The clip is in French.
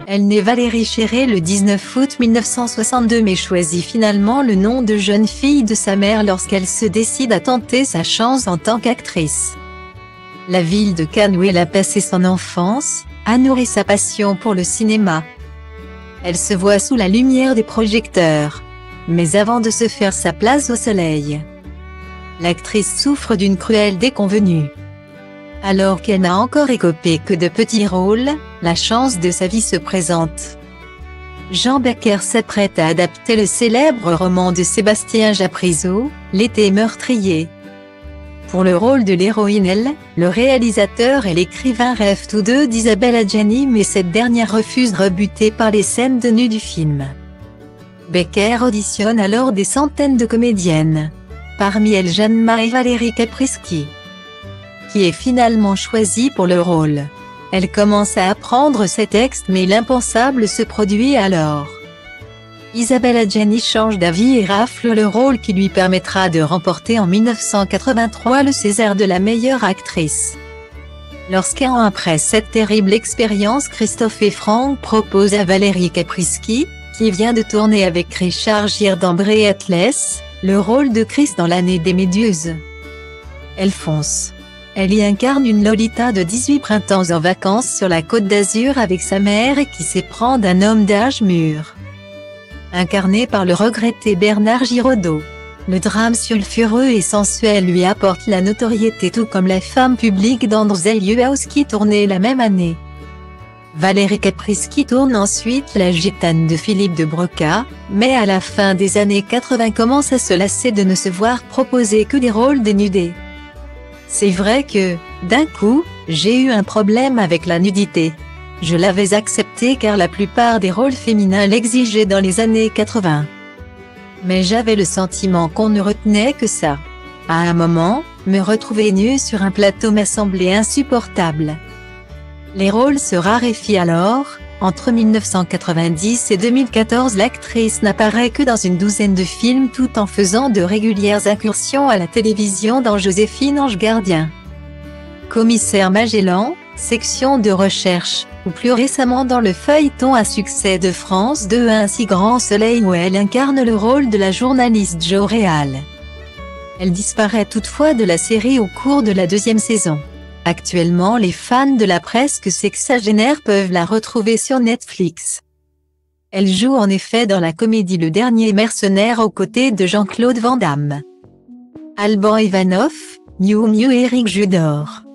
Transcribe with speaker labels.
Speaker 1: Elle naît Valérie Chéré le 19 août 1962 mais choisit finalement le nom de jeune fille de sa mère lorsqu'elle se décide à tenter sa chance en tant qu'actrice. La ville de Cannes où elle a passé son enfance, a nourri sa passion pour le cinéma. Elle se voit sous la lumière des projecteurs. Mais avant de se faire sa place au soleil, l'actrice souffre d'une cruelle déconvenue. Alors qu'elle n'a encore écopé que de petits rôles, la chance de sa vie se présente. Jean Becker s'apprête à adapter le célèbre roman de Sébastien Japrisot, L'été meurtrier. Pour le rôle de l'héroïne, le réalisateur et l'écrivain rêvent tous deux d'Isabelle Adjani mais cette dernière refuse rebutée par les scènes de nu du film. Becker auditionne alors des centaines de comédiennes. Parmi elles Jeanne-Ma et Valérie Caprisky, qui est finalement choisie pour le rôle. Elle commence à apprendre ses textes mais l'impensable se produit alors. Isabelle Adjani change d'avis et rafle le rôle qui lui permettra de remporter en 1983 le César de la meilleure actrice. Lorsqu'un an après cette terrible expérience Christophe et Franck proposent à Valérie Caprisky, qui vient de tourner avec Richard Gere dans Breathless, le rôle de Chris dans l'année des Méduses. Elle fonce. Elle y incarne une Lolita de 18 printemps en vacances sur la Côte d'Azur avec sa mère et qui s'éprend d'un homme d'âge mûr. Incarné par le regretté Bernard Giraudot, le drame sulfureux et sensuel lui apporte la notoriété tout comme la femme publique d'Andrzej Wajcicki tournée la même année. Valérie Caprisky tourne ensuite La Gitane de Philippe de Broca, mais à la fin des années 80 commence à se lasser de ne se voir proposer que des rôles dénudés. C'est vrai que, d'un coup, j'ai eu un problème avec la nudité. Je l'avais accepté car la plupart des rôles féminins l'exigeaient dans les années 80. Mais j'avais le sentiment qu'on ne retenait que ça. À un moment, me retrouver nue sur un plateau m'a semblé insupportable. Les rôles se raréfient alors. Entre 1990 et 2014 l'actrice n'apparaît que dans une douzaine de films tout en faisant de régulières incursions à la télévision dans Joséphine Ange Gardien, Commissaire Magellan, Section de recherche, ou plus récemment dans le feuilleton à succès de France 2 Un si grand soleil où elle incarne le rôle de la journaliste Jo Réal. Elle disparaît toutefois de la série au cours de la deuxième saison. Actuellement les fans de la presque sexagénaire peuvent la retrouver sur Netflix. Elle joue en effet dans la comédie Le Dernier Mercenaire aux côtés de Jean-Claude Van Damme, Alban Ivanov, Miou Miou et Éric Judor.